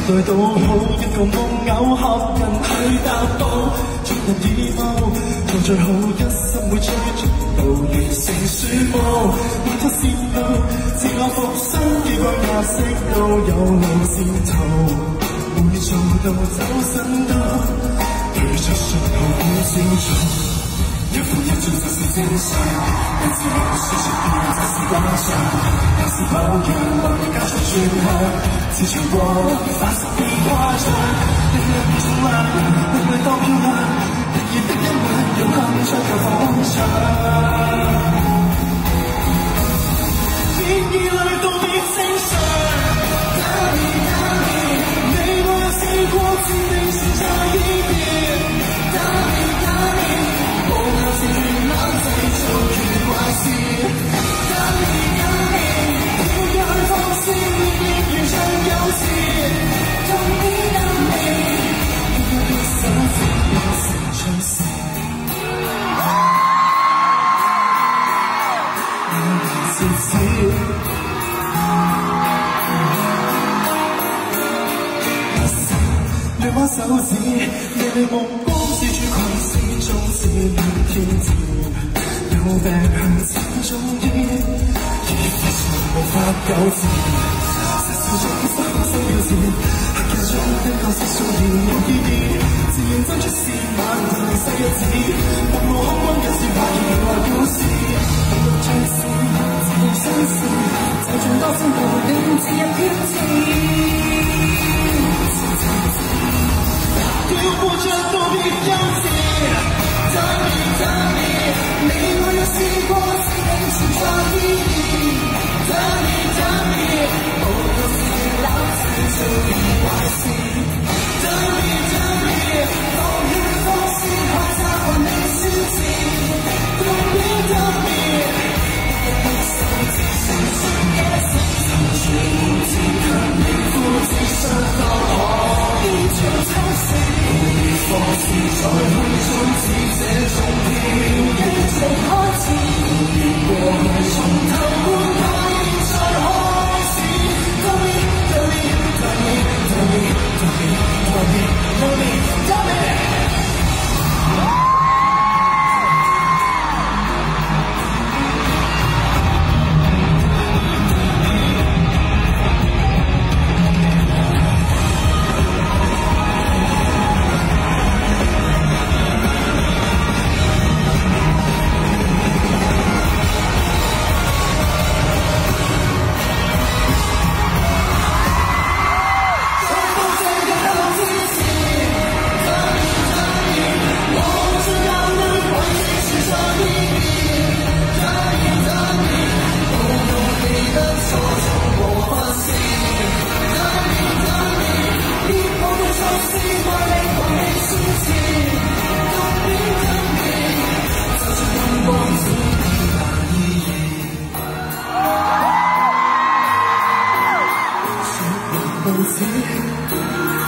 待到好一個夢偶合人去踏步，眾人以後做最好一生會追逐到完成樹木，每出線路自我復生，幾個顏色都有路線圖，會做到走神到對着信號好清楚。 一負一盡就是正常，日子說說要這是慣常，有時抱怨為你加速轉向，自唱過發誓變誇張，一日變重量，每每多漂亮，突然的一晚又更追求方向，天意裏都變正常。你我有試過注定是這一天。 是越冷製造越壞事，等你，要讓放肆越變越像有事，同你等你，應該別手指變成趣事。笑死，兩把手指，你哋目光四處狂思中是亂天字，有病向前中醫，而非常無法糾纏。實笑中心心表示，黑夜中一個色素而無意義，自認真出是晚同你細日子，默無空溫有時懷疑原來故事，獨獨像是自我相信，就像多聲道亂自入挑戰。 要活着都別幼稚 ，Tell me， 你我有試過自定存在意義 ，Tell me， 無論是冷戰做完壞事 ，Tell me， 放棄方式學習還未消失 ，Don't be， 一個手指成信嘅心，就算無知卻你膚淺傷都可以做偷食。 放肆在空中，似這種飄逸直開始，逃越過去，從頭換代，再開始。Tell me。 報紙。